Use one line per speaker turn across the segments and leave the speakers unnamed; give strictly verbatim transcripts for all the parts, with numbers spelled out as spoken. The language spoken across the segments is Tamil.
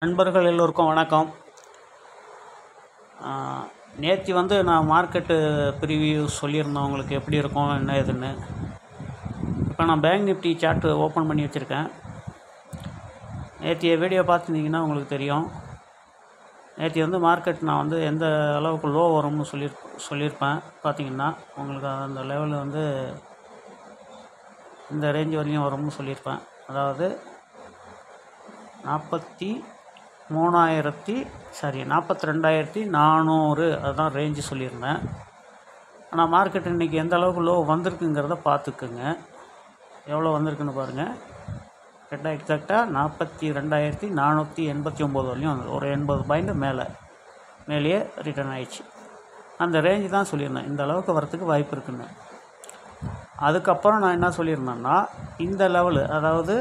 நண்பர்கள் எல்லோருக்கும் வணக்கம். நேற்று வந்து நான் மார்க்கெட்டு ப்ரிவியூ சொல்லியிருந்தேன் உங்களுக்கு எப்படி இருக்கும் என்ன ஏதுன்னு. இப்போ நான் பேங்க் நிஃப்டி சார்ட்டு ஓப்பன் பண்ணி வச்சுருக்கேன். நேற்றைய வீடியோ பார்த்துருந்தீங்கன்னா உங்களுக்கு தெரியும். நேற்று வந்து மார்க்கெட் நான் வந்து எந்த அளவுக்கு லோ வரும்னு சொல்லி சொல்லியிருப்பேன். பார்த்திங்கன்னா உங்களுக்கு அந்த லெவலில் வந்து இந்த ரேஞ்ச் வரையும் வரும்னு சொல்லியிருப்பேன். அதாவது நாற்பத்தி மூணாயிரத்தி சாரி நாற்பத்தி ரெண்டாயிரத்தி நானூறு அதுதான் ரேஞ்சு சொல்லியிருந்தேன். ஆனால் மார்க்கெட் இன்றைக்கி எந்த அளவுக்கு லோ வந்திருக்குங்கிறத பார்த்துக்குங்க. எவ்வளோ வந்திருக்குன்னு பாருங்கள். கரெக்டாக எக்ஸாக்டாக நாற்பத்தி ரெண்டாயிரத்தி நானூற்றி எண்பத்தி ஒம்பது வரையும் வந்து ஒரு எண்பது பாயிண்ட் மேலே மேலேயே ரிட்டர்ன் ஆயிடுச்சு. அந்த ரேஞ்சு தான் சொல்லியிருந்தேன் இந்த அளவுக்கு வரத்துக்கு வாய்ப்பு இருக்குன்னு. அதுக்கப்புறம் நான் என்ன சொல்லியிருந்தேன்னா, இந்த லெவலு அதாவது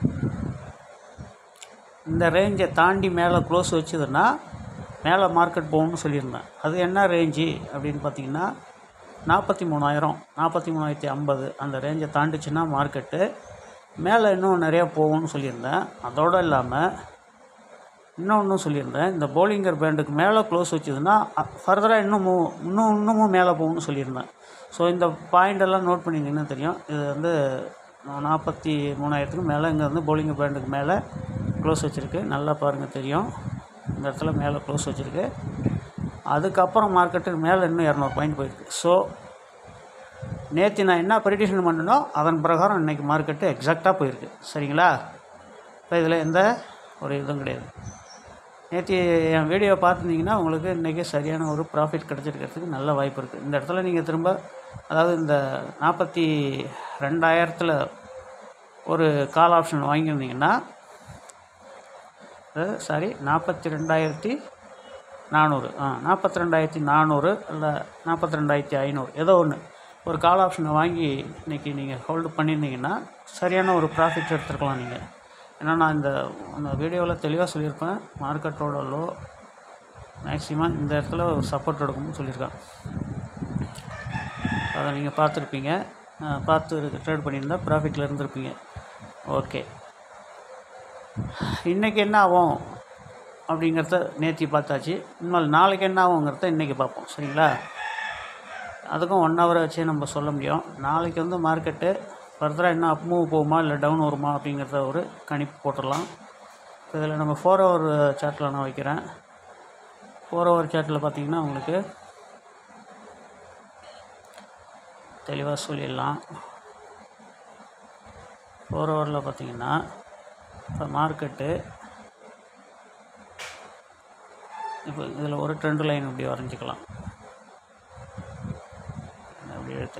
இந்த ரேஞ்சை தாண்டி மேலே க்ளோஸ் வச்சுதுன்னா மேலே மார்க்கெட் போகணும்னு சொல்லியிருந்தேன். அது என்ன ரேஞ்சு அப்படின்னு பார்த்தீங்கன்னா நாற்பத்தி மூணாயிரம் நாற்பத்தி மூணாயிரத்தி ஐம்பது அந்த ரேஞ்சை தாண்டிச்சுன்னா மார்க்கெட்டு மேலே இன்னும் நிறையா போகும்னு சொல்லியிருந்தேன். அதோடு இல்லாமல் இன்னொன்று சொல்லியிருந்தேன், இந்த போலிங்கர் பேண்டுக்கு மேலே க்ளோஸ் வச்சுதுன்னா ஃபர்தராக இன்னும் மூ இன்னும் இன்னமும் மேலே போகணும்னு சொல்லியிருந்தேன். ஸோ இந்த பாயிண்டெல்லாம் நோட் பண்ணிங்கன்னா தெரியும். இது வந்து நாற்பத்தி மூணாயிரத்துக்கு மேலே இங்கே வந்து போலிங்கர் பேண்டுக்கு மேலே க்ளோஸ் வச்சுருக்கு. நல்லா பாருங்கள் தெரியும், இந்த இடத்துல மேலே க்ளோஸ் வச்சுருக்கு. அதுக்கப்புறம் மார்க்கெட்டுக்கு மேலே இன்னும் இரநூறு பாயிண்ட் போயிருக்கு. ஸோ நேற்று நான் என்ன ப்ரெடிக்ஷன் பண்ணனோ அதன் பிரகாரம் இன்றைக்கி மார்க்கெட்டு எக்ஸாக்டாக போயிருக்கு. சரிங்களா? இப்போ இதில் எந்த ஒரு இதுவும் கிடையாது. நேற்று என் வீடியோ பார்த்துருந்தீங்கன்னா உங்களுக்கு இன்றைக்கி சரியான ஒரு ப்ராஃபிட் கிடச்சிருக்கிறதுக்கு நல்ல வாய்ப்பு இருக்குது. இந்த இடத்துல நீங்கள் திரும்ப அதாவது இந்த நாற்பத்தி ரெண்டாயிரத்தில் ஒரு கால் ஆப்ஷன் வாங்கியிருந்தீங்கன்னா சாரி நாற்பத்தி ரெண்டாயிரத்தி நானூறு ஆ நாற்பத்தி ரெண்டாயிரத்தி நானூறு இல்லை நாற்பத்தி ரெண்டாயிரத்தி ஐநூறு ஏதோ ஒன்று ஒரு கால் ஆப்ஷனை வாங்கி இன்றைக்கி நீங்கள் ஹோல்டு பண்ணியிருந்தீங்கன்னா சரியான ஒரு ப்ராஃபிட் எடுத்துருக்கலாம் நீங்கள். ஏன்னா நான் இந்த அந்த வீடியோவில் தெளிவாக சொல்லியிருப்பேன், மார்க்கெட்டோட லோ மேக்ஸிமம் இந்த இடத்துல ஒரு சப்போர்ட் எடுக்கும்னு சொல்லியிருக்கேன். அதை நீங்கள் பார்த்துருப்பீங்க, பார்த்து ட்ரேட் பண்ணியிருந்தால் ப்ராஃபிட்டில் இருந்திருப்பீங்க. ஓகே, இன்றைக்கி என்ன ஆகும் அப்படிங்கிறத நேற்று பார்த்தாச்சு. இனிமேல் நாளைக்கு என்ன ஆகுங்கிறத இன்றைக்கி பார்ப்போம். சரிங்களா? அதுக்கும் ஒன் ஹவரை வச்சு நம்ம சொல்ல முடியும். நாளைக்கு வந்து மார்க்கெட்டு ஃபர்தராக என்ன அப் மூவ் போகுமா இல்லை டவுன் வருமா அப்படிங்கிறத ஒரு கணிப்பு போட்டுடலாம். இப்போ இதில் நம்ம ஃபோர் ஹவர் சார்ட்டில் நான் வைக்கிறேன். ஃபோர் ஹவர் சார்ட்டில் பார்த்திங்கன்னா உங்களுக்கு தெளிவாக சொல்லிடலாம். ஃபோர் ஹவரில் பார்த்திங்கன்னா இப்போ மார்க்கெட்டு இப்போ இதில் ஒரு ட்ரெண்ட் லைன் இப்படி வரைஞ்சிக்கலாம். அப்படி எடுத்து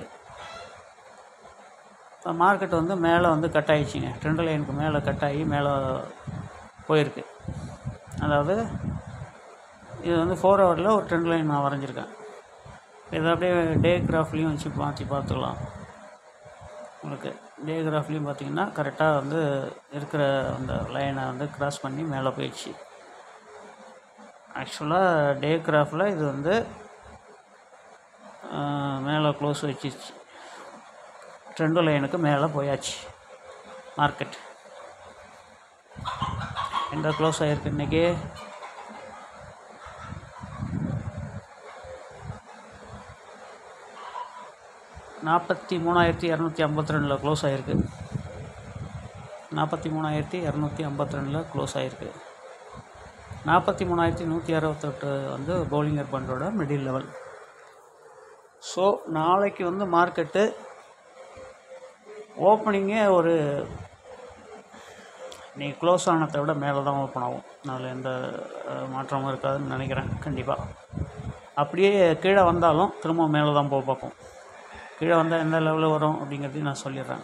இப்போ மார்க்கெட் வந்து மேலே வந்து கட் ஆகிடுச்சிங்க. ட்ரெண்ட் லைனுக்கு மேலே கட் ஆகி மேலே போயிருக்கு. அதாவது இது வந்து ஃபோர் ஹவரில் ஒரு ட்ரெண்ட் லைன் நான் வரைஞ்சிருக்கேன். இதை அப்படியே டே கிராஃப்லேயும் வச்சு மாற்றி பார்த்துக்கலாம். உங்களுக்கு டே கிராஃப்லேயும் பார்த்திங்கன்னா கரெக்டாக வந்து இருக்கிற அந்த லைனை வந்து கிராஸ் பண்ணி மேலே போயிடுச்சு. ஆக்சுவலாக டே கிராஃபில் இது வந்து மேலே க்ளோஸ் வச்சிருச்சு, ட்ரெண்டு லைனுக்கு மேலே போயாச்சு. மார்க்கெட் எங்கே க்ளோஸ் ஆகிருக்கு இன்றைக்கி? நாற்பத்தி மூணாயிரத்தி இரநூத்தி ஐம்பத்தி ரெண்டில் க்ளோஸ் ஆகிருக்கு. நாற்பத்தி மூணாயிரத்தி இரநூத்தி ஐம்பத்தி ரெண்டில் க்ளோஸ் ஆகிருக்கு. நாற்பத்தி மூணாயிரத்தி நூற்றி அறுபத்தெட்டு வந்து போலிங்கர் பண்டோட மிடில் லெவல். ஸோ நாளைக்கு வந்து மார்க்கெட்டு ஓப்பனிங்கே ஒரு நீ க்ளோஸ் ஆனதை விட மேலே தான் ஓப்பன் ஆகும். அதில் எந்த மாற்றமும் இருக்காதுன்னு நினைக்கிறேன். கண்டிப்பாக அப்படியே கீழே வந்தாலும் திரும்ப மேலே தான் போக பார்ப்போம். கீழே வந்தால் எந்த லெவலில் வரும் அப்படிங்கிறதையும் நான் சொல்லிடுறேன்.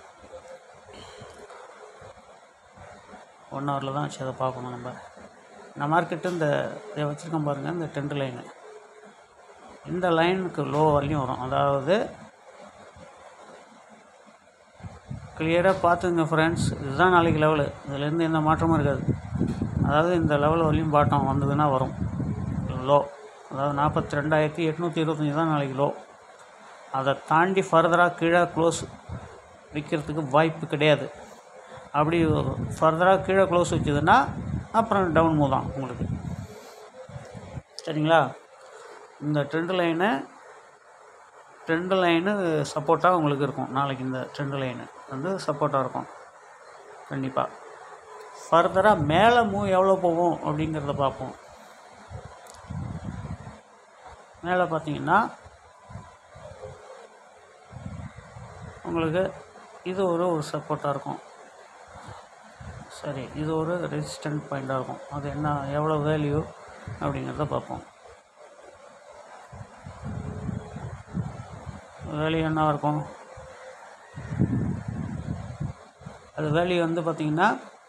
ஒன் ஹவரில் தான் வச்சு அதை பார்க்கணும். நம்ம இந்த மார்க்கெட்டு இந்த இதை வச்சுருக்கோம் பாருங்கள், இந்த ட்ரெண்ட் லைனு இந்த லைனுக்கு லோ வரலையும் வரும். அதாவது கிளியராக பார்த்துங்க ஃப்ரெண்ட்ஸ், இதுதான் நாளைக்கு லெவலு. இதுலேருந்து எந்த மாற்றமும் இருக்காது. அதாவது இந்த லெவல் வரலையும் பாட்டம் வந்ததுன்னா வரும் லோ. அதாவது நாற்பத்தி ரெண்டாயிரத்தி எட்நூற்றி இருபத்தஞ்சி தான் நாளைக்கு லோ. அதை தாண்டி ஃபர்தராக கீழே க்ளோஸ் விற்கிறதுக்கு வாய்ப்பு கிடையாது. அப்படி ஃபர்தராக கீழே க்ளோஸ் வச்சுதுன்னா அப்புறம் டவுன் மூவ் தான் உங்களுக்கு. சரிங்களா? இந்த ட்ரெண்ட் லைனு ட்ரெண்ட் லைனு சப்போர்ட்டாக உங்களுக்கு இருக்கும். நாளைக்கு இந்த ட்ரெண்ட் லைனு வந்து சப்போர்ட்டாக இருக்கும் கண்டிப்பாக. ஃபர்தராக மேலே மூவ் எவ்வளோ போகும் அப்படிங்கிறத பார்ப்போம். மேலே பார்த்தீங்கன்னா உங்களுக்கு இது ஒரு ஒரு சப்போர்ட்டாக இருக்கும். சரி, இது ஒரு ரெசிஸ்டன்ட் பாயிண்ட்டாக இருக்கும். அது என்ன எவ்வளோ வேல்யூ அப்படிங்கிறத பார்ப்போம். வேல்யூ என்ன இருக்கும்? அது வேல்யூ வந்து பார்த்திங்கன்னா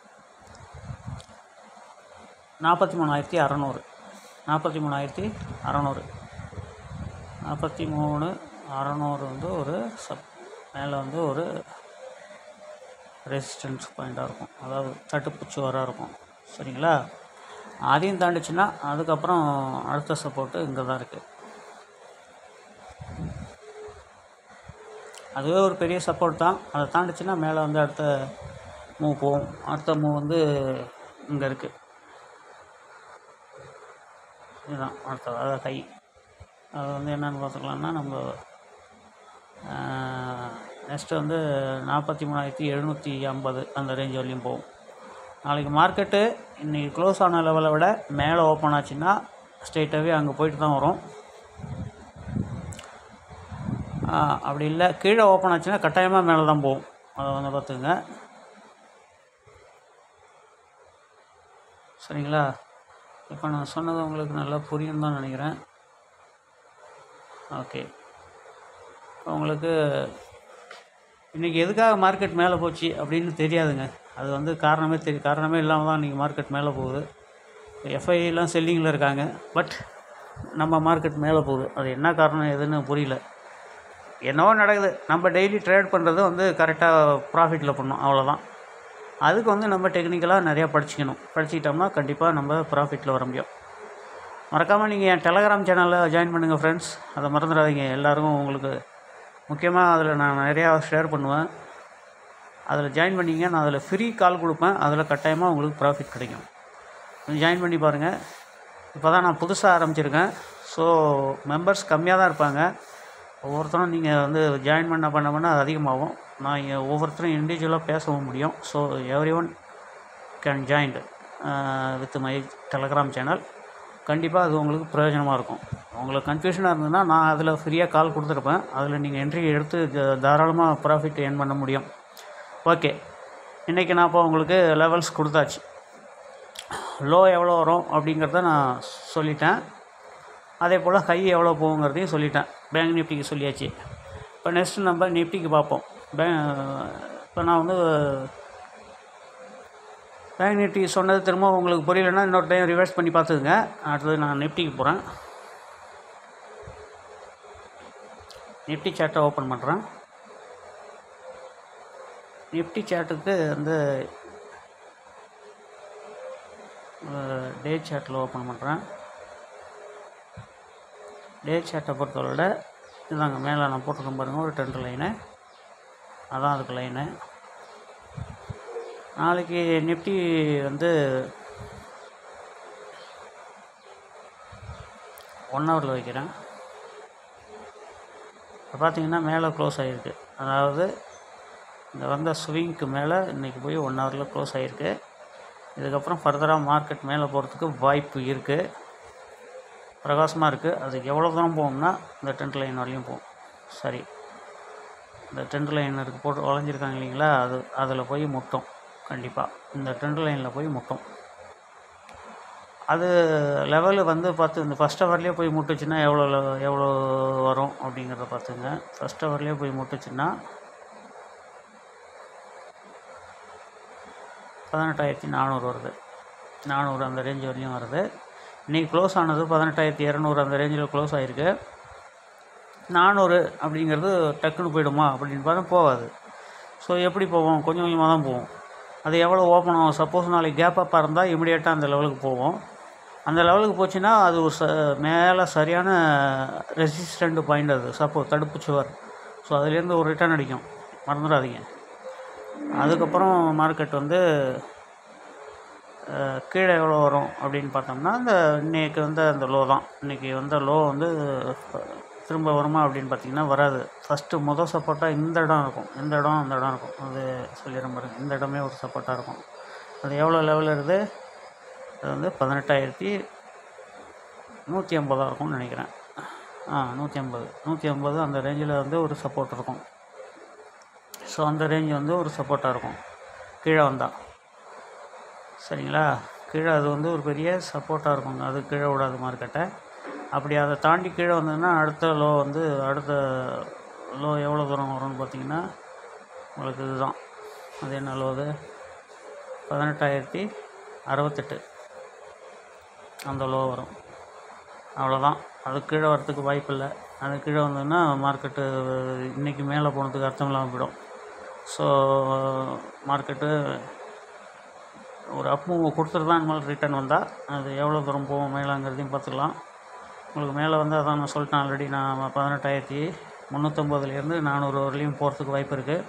நாற்பத்தி மூணாயிரத்தி அறநூறு நாற்பத்தி மூணாயிரத்தி அறநூறு நாற்பத்தி மூணு அறநூறு வந்து ஒரு சப் மேலே வந்து ஒரு ரெசிஸ்டன்ஸ் பாயிண்ட்டாக இருக்கும். அதாவது தட்டுப்பு சுவராக இருக்கும். சரிங்களா? அதையும் தாண்டிச்சுன்னா அதுக்கப்புறம் அடுத்த சப்போர்ட்டு இங்கே தான் இருக்குது. அதுவே ஒரு பெரிய சப்போர்ட் தான். அதை தாண்டிச்சுன்னா மேலே வந்து அடுத்த மூவ் போகும். அடுத்த மூவ் வந்து இங்கே இருக்குது. இதுதான் அடுத்த அதாவது கை. அது வந்து என்னென்னு பார்த்துக்கலான்னா நம்ம நெக்ஸ்ட்டு வந்து நாற்பத்தி மூணாயிரத்தி எழுநூற்றி ஐம்பது அந்த ரேஞ்ச் வரலையும் போகும். நாளைக்கு மார்க்கெட்டு இன்றைக்கி க்ளோஸ் ஆன லெவலை விட மேலே ஓப்பன் ஆச்சுன்னா ஸ்ட்ரெயிட்டாகவே அங்கே போயிட்டு தான் வரும். அப்படி இல்லை கீழே ஓப்பன் ஆச்சுன்னா கட்டாயமாக மேலே தான் போகும். அதை வந்து பார்த்துங்க. சரிங்களா? இப்போ நான் சொன்னது உங்களுக்கு நல்லா புரியும் தான் நினைக்கிறேன். ஓகே, உங்களுக்கு இன்றைக்கி எதுக்காக மார்க்கெட் மேலே போச்சு அப்படின்னு தெரியாதுங்க. அது வந்து காரணமே தெரியும் காரணமே இல்லாமல் தான் இன்றைக்கி மார்க்கெட் மேலே போகுது. எஃப்ஐலாம் செல்லிங்கில் இருக்காங்க. பட் நம்ம மார்க்கெட் மேலே போகுது. அது என்ன காரணம் எதுன்னு புரியல. என்னவோ நடக்குது. நம்ம டெய்லி ட்ரேட் பண்ணுறது வந்து கரெக்டாக ப்ராஃபிட்டில் பண்ணணும், அவ்வளோதான். அதுக்கு வந்து நம்ம டெக்னிக்கலாக நிறையா படிச்சுக்கணும். படிச்சுக்கிட்டோம்னா கண்டிப்பாக நம்ம ப்ராஃபிட்டில் வர முடியும். மறக்காமல் நீங்கள் என் டெலகிராம் சேனலில் ஜாயின் பண்ணுங்கள் ஃப்ரெண்ட்ஸ். அதை மறந்துடாதீங்க. எல்லோருக்கும் உங்களுக்கு முக்கியமாக அதில் நான் நிறையா ஷேர் பண்ணுவேன். அதில் ஜாயின் பண்ணிங்க. நான் அதில் ஃப்ரீ கால் கொடுப்பேன். அதில் கட்டாயமாக உங்களுக்கு ப்ராஃபிட் கிடைக்கும். ஜாயின் பண்ணி பாருங்கள். இப்போ தான் நான் புதுசாக ஆரம்பிச்சிருக்கேன். ஸோ மெம்பர்ஸ் கம்மியாக தான் இருப்பாங்க. ஒவ்வொருத்தரும் நீங்கள் வந்து ஜாயின் பண்ண பண்ண பண்ண அது அதிகமாகும். நான் இங்கே ஒவ்வொருத்தரும் இண்டிவிஜுவலாக பேசவும் முடியும். So everyone can join with my Telegram channel. கண்டிப்பாக அது உங்களுக்கு பிரயோஜனமாக இருக்கும். உங்களுக்கு கன்ஃபியூஷனாக இருந்ததுன்னா நான் அதில் ஃப்ரீயாக கால் கொடுத்துருப்பேன். அதில் நீங்கள் என்ட்ரி எடுத்து தாராளமாக ப்ராஃபிட் ஏர்ன் பண்ண முடியும். ஓகே, இன்றைக்கி நான் இப்போ உங்களுக்கு லெவல்ஸ் கொடுத்தாச்சு. லோ எவ்வளோ வரும் அப்படிங்கிறத நான் சொல்லிட்டேன். அதே போல் ஹை எவ்வளோ போகுங்கிறதையும் சொல்லிட்டேன். பேங்க் நிஃப்டிக்கு சொல்லியாச்சு. இப்போ நெக்ஸ்ட்டு நம்ம நிஃப்டிக்கு பார்ப்போம். பே இப்போ நான் வந்து பேங்க் நிஃப்டி சொன்னது திரும்ப உங்களுக்கு புரியலைன்னா இன்னொரு டைம் ரிவர்ஸ் பண்ணி பார்த்துக்குங்க. அடுத்தது நான் நிஃப்டிக்கு போகிறேன். நிஃப்டி சார்ட்டை ஓப்பன் பண்ணுறேன். நிஃப்டி சார்ட்டுக்கு வந்து டே சார்ட்டில் ஓப்பன் பண்ணுறேன். டே சார்ட்டை பொறுத்தவரை இதாங்க மேலே நான் போட்டிருக்கேன் பாருங்கள், ஒரு ட்ரெண்ட் லைனு. அதான் அதுக்கு லைனு. நாளைக்கு நிஃப்டி வந்து ஒன் ஹவரில் வைக்கிறேன். இப்போ பார்த்தீங்கன்னா மேலே க்ளோஸ் ஆகிருக்கு. அதாவது இந்த வந்த ஸ்விங்க்கு மேலே இன்றைக்கி போய் ஒன் ஹவரில் க்ளோஸ் ஆகிருக்கு. இதுக்கப்புறம் ஃபர்தராக மார்க்கெட் மேலே போகிறதுக்கு வாய்ப்பு இருக்குது. பிரகாசமாக இருக்குது. அதுக்கு எவ்வளோ தூரம் போகும்னா இந்த ட்ரெண்ட் லைன் வரலையும் போகும். சரி, இந்த ட்ரெண்ட் லைன் இருக்குது போட்டு வளைஞ்சிருக்காங்க இல்லைங்களா, அது அதில் போய் முட்டும். கண்டிப்பாக இந்த ட்ரெண்ட் லைனில் போய் முட்டும். அது லெவலு வந்து பார்த்து இந்த ஃபஸ்ட் ஹவர்லேயே போய் முட்டுச்சுன்னா எவ்வளோ எவ்வளோ வரும் அப்படிங்கிறத பார்த்துங்க. ஃபஸ்ட் ஹவர்லேயே போய் முட்டுச்சுன்னா பதினெட்டாயிரத்தி நானூறு வருது. நானூறு அந்த ரேஞ்ச் வரலையும் வருது. இன்றைக்கி க்ளோஸ் ஆனது பதினெட்டாயிரத்தி இரநூறு அந்த ரேஞ்சில் க்ளோஸ் ஆகிருக்கு. நானூறு அப்படிங்கிறது டக்குன்னு போயிடுமா அப்படின்னு பார்த்தா போகாது. ஸோ எப்படி போவோம்? கொஞ்சம் கொஞ்சமாக தான் போவோம். அது எவ்வளோ ஓப்பன் ஆகும்? சப்போஸ் நாளைக்கு கேப் அப்பாக இருந்தால் இமிடியேட்டாக அந்த லெவலுக்கு போவோம். அந்த லெவலுக்கு போச்சுன்னா அது ஒரு ச மேலே சரியான ரெசிஸ்டண்ட் பாயிண்ட், அது சப்போஸ் தடுப்பு சுவர். ஸோ அதுலேருந்து ஒரு ரிட்டர்ன் அடிக்கும், மறந்துடாதீங்க. அதுக்கப்புறம் மார்க்கெட் வந்து கீழே எவ்வளோ வரும் அப்படின்னு பார்த்தோம்னா இந்த இன்றைக்கி வந்து அந்த லோ தான். இன்றைக்கி வந்த லோ வந்து திரும்ப வருமா அப்படின்னு பார்த்திங்கன்னா வராது. ஃபஸ்ட்டு முதல் சப்போர்ட்டாக இந்த இடம் இருக்கும், இந்த இடம் அந்த இடம் இருக்கும். அது சொல்லிடுறேன் பாருங்கள், இந்த இடமே ஒரு சப்போர்ட்டாக இருக்கும். அது எவ்வளோ லெவலில் இருக்குது? அது வந்து பதினெட்டாயிரத்தி நூற்றி ஐம்பதாக இருக்கும்னு நினைக்கிறேன். ஆ நூற்றி ஐம்பது நூற்றி ஐம்பது அந்த ரேஞ்சில் வந்து ஒரு சப்போர்ட் இருக்கும். ஸோ அந்த ரேஞ்ச் வந்து ஒரு சப்போர்ட்டாக இருக்கும் கீழே வந்தால். சரிங்களா? கீழே அது வந்து ஒரு பெரிய சப்போர்ட்டாக இருக்குங்க. அது கீழே விடாது மார்க்கெட்டை. அப்படி அதை தாண்டி கீழே வந்ததுன்னா அடுத்த லோ வந்து அடுத்த லோ எவ்வளோ தூரம் வரும்னு பார்த்திங்கன்னா உங்களுக்கு இதுதான். அது என்ன லோ? அது பதினெட்டாயிரத்தி அறுபத்தெட்டு அந்த லோ வரும். அவ்வளோதான். அது கீழே வரத்துக்கு வாய்ப்பு இல்லை. அது கீழே வந்ததுன்னா மார்க்கெட்டு இன்றைக்கி மேலே போனதுக்கு அர்த்தம் இல்லாமல் போயிடும். ஸோ மார்க்கெட்டு ஒரு அப் மூவ் கொடுத்துட்டு தான் இனிமேல் ரிட்டர்ன் வந்தால் அது எவ்வளோ தூரம் போகும் மேலேங்கிறதையும் பார்த்துக்கலாம். உங்களுக்கு மேலே வந்து அதான் நான் சொல்லிட்டேன் ஆல்ரெடி. நான் பதினெட்டாயிரத்தி முந்நூற்றம்பதுலேருந்து நானூறு வரலையும் போகிறதுக்கு வாய்ப்பு இருக்குது.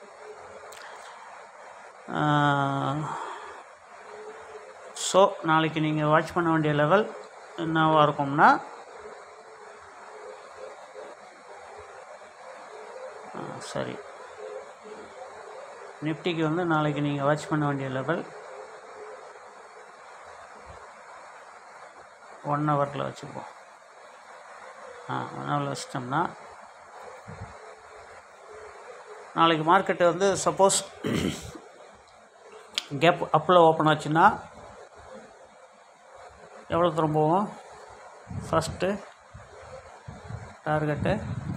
ஸோ நாளைக்கு நீங்கள் வாட்ச் பண்ண வேண்டிய லெவல் என்னவாக இருக்கும்னா சரி நிஃப்டிக்கு வந்து நாளைக்கு நீங்கள் வாட்ச் பண்ண வேண்டிய லெவல் ஒன் ஹவரில் வச்சுப்போம். ஆ ஒன் ஹவரில் வச்சிட்டோம்னா நாளைக்கு மார்க்கெட்டு வந்து சப்போஸ் கேப் அப்பில் ஓப்பன் ஆச்சுன்னா எவ்வளோ தூரம் போவோம்? ஃபஸ்ட்டு டார்கெட்டு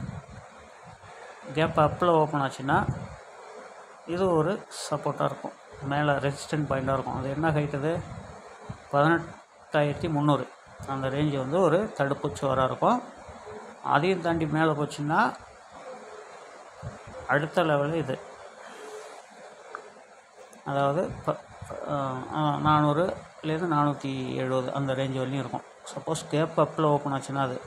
கேப் அப்பில் ஓப்பன் ஆச்சுன்னா இது ஒரு சப்போர்ட்டாக இருக்கும், மேலே ரெசிஸ்டன்ட் பாயிண்ட்டாக இருக்கும். அது என்ன ஹைட்? அது பதினெட்டாயிரத்தி முந்நூறு அந்த ரேஞ்சு வந்து ஒரு தடுப்பு சுவராக இருக்கும். அதையும் தாண்டி மேலே போச்சுன்னா அடுத்த லெவலு இது, அதாவது இப்போ நானூறுலேருந்து நானூற்றி எழுபது அந்த ரேஞ்சு வரையும் இருக்கும். சப்போஸ் கேப் அப்பில் ஓப்பன் ஆச்சுன்னா அது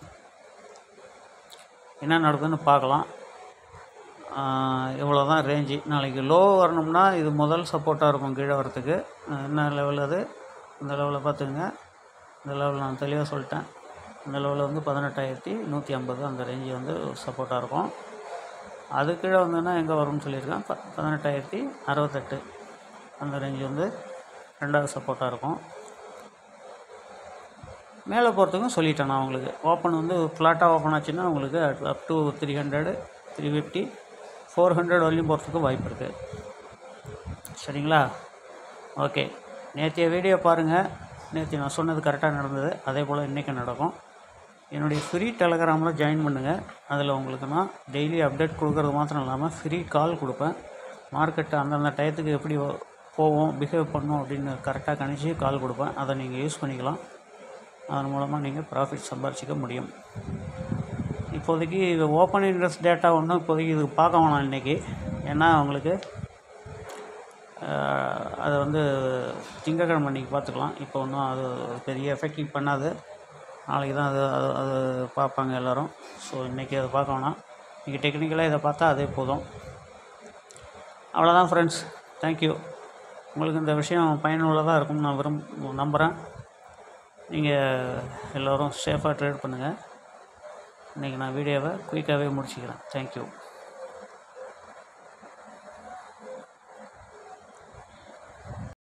என்ன நடக்குதுன்னு பார்க்கலாம். இவ்வளோ தான் ரேஞ்சு. நாளைக்கு லோ வரணும்னா இது முதல் சப்போர்ட்டாக இருக்கும் கீழே வரத்துக்கு. என்ன லெவல்? அது இந்த லெவலில் பார்த்துக்குங்க. இந்த லெவலில் நான் தெளிவாக சொல்லிட்டேன். இந்த லெவலில் வந்து பதினெட்டாயிரத்தி நூற்றி ஐம்பது அந்த ரேஞ்சு வந்து சப்போர்ட்டாக இருக்கும். அது கீழே வந்ததுன்னா எங்கே வரும்னு சொல்லியிருக்கேன். ப பதினெட்டாயிரத்தி அறுபத்தெட்டு அந்த ரேஞ்சு வந்து ரெண்டாவது சப்போர்ட்டாக இருக்கும். மேலே போகிறதுக்கும் சொல்லிட்டேன் நான் உங்களுக்கு. ஓப்பன் வந்து ஃப்ளாட்டாக ஓப்பன் ஆச்சுன்னா உங்களுக்கு up to three hundred three fifty four hundred வரலையும் போகிறதுக்கு வாய்ப்பு இருக்குது. சரிங்களா? ஓகே, நேற்றைய வீடியோ பாருங்கள். நேற்று நான் சொன்னது கரெக்டாக நடந்தது. அதே போல் இன்றைக்கும் நடக்கும். என்னுடைய ஃப்ரீ டெலகிராமில் ஜாயின் பண்ணுங்கள். அதில் உங்களுக்கு நான் டெய்லி அப்டேட் கொடுக்குறது மாத்திரம் இல்லாமல் ஃப்ரீ கால் கொடுப்பேன். மார்க்கெட்டு அந்தந்த டயத்துக்கு எப்படி போவோம், பிஹேவ் பண்ணும் அப்படின்னு கரெக்டாக கணிச்சு கால் கொடுப்பேன். அதை நீங்கள் யூஸ் பண்ணிக்கலாம். அதன் மூலமாக நீங்கள் ப்ராஃபிட் சம்பாரிச்சிக்க முடியும். இப்போதைக்கு இது ஓப்பன் இன்ட்ரெஸ்ட் டேட்டா ஒன்றும் இப்போதைக்கு இது பார்க்க வேணாம் இன்றைக்கி. ஏன்னா உங்களுக்கு அதை வந்து திங்கக்கிழமை அன்றைக்கி பார்த்துக்கலாம். இப்போ ஒன்றும் அது பெரிய எஃபெக்டிவ் பண்ணாது. நாளைக்கு தான் அது அது அது பார்ப்பாங்க எல்லோரும். ஸோ இன்றைக்கி அதை பார்க்க வேணாம். இன்றைக்கி டெக்னிக்கலாக இதை பார்த்தா அதே போதும். அவ்வளோதான் ஃப்ரெண்ட்ஸ். தேங்க்யூ. உங்களுக்கு இந்த விஷயம் பயனுள்ளதாக இருக்கும்னு நான் விரும் நம்புகிறேன். நீங்கள் எல்லோரும் சேஃபாக ட்ரேட் பண்ணுங்கள். இன்றைக்கி நான் வீடியோவை குயிக்காகவே முடிச்சுக்கிறேன். தேங்க்யூ.